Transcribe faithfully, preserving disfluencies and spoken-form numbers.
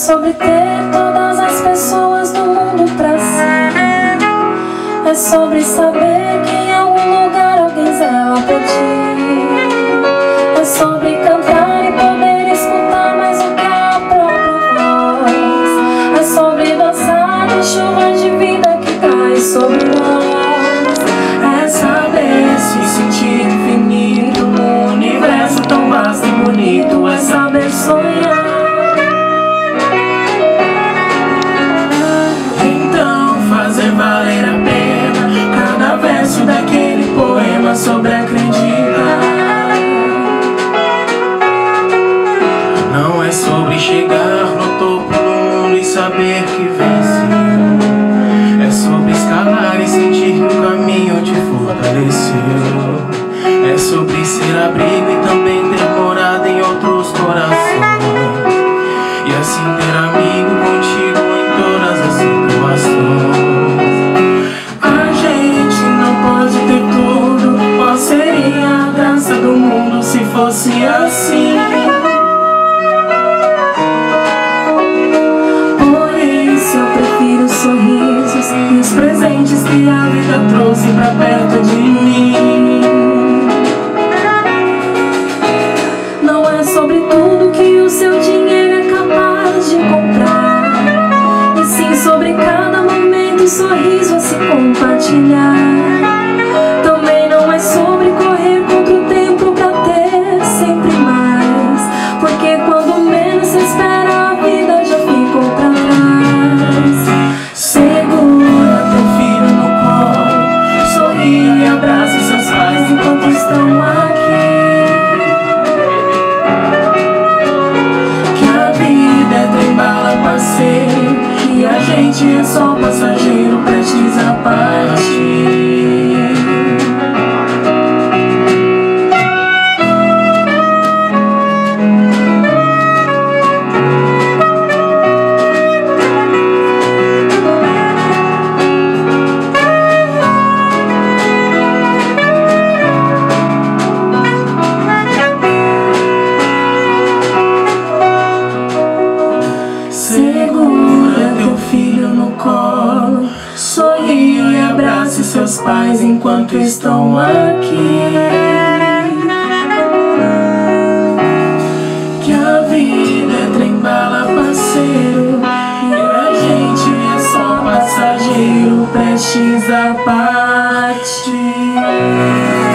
sobre ter todas as pessoas do mundo pra si. É sobre saber que em algum lugar alguém zela por ti. É sobre cantar e poder escutar mais do que a própria voz. É sobre dançar de chuva de vida que cai sobre nós. É saber se sentir infinito num universo tão vasto e bonito. É saber sonhar. Daquele poema sobre acreditar. Não é sobre chegar no topo do mundo e saber que venceu. É sobre escalar e sentir que o caminho te fortaleceu. É sobre ser abrigo e também ter morada em outros corações. E assim ter amigo contigo em todas as situações. Se fosse assim, por isso eu prefiro os sorrisos e os presentes que a vida trouxe pra perto de mim. Não é sobre tudo que o seu dinheiro é capaz de comprar, e sim sobre cada momento e sorriso a se compartilhar. Também não é sobre correr contra o tempo pra ter sempre mais, porque quando menos se espera a vida já ficou pra trás. Segura teu filho no colo, sorri e abraça seus pais enquanto estão aqui. Que a vida é trem-bala, parceiro, e a gente é só passageiro prestes a partir. Segura teu filho no colo, sorria e abrace seus pais enquanto estão aqui. Que a vida é trem-bala, parceiro, e a gente é só passageiro prestes a partir.